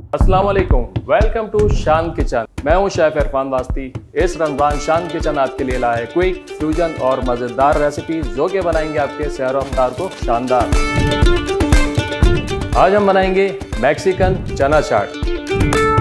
अस्सलाम वालेकुम, welcome to शान किचन। मैं हूं शेफ इरफान वास्ती। इस रमजान शान किचन आपके लिए लाया है क्विक, फ्यूजन और मज़ेदार रेसिपी जो कि बनाएंगे आपके सहर और इफ्तार को शानदार। आज हम बनाएंगे मैक्सिकन चना चाट।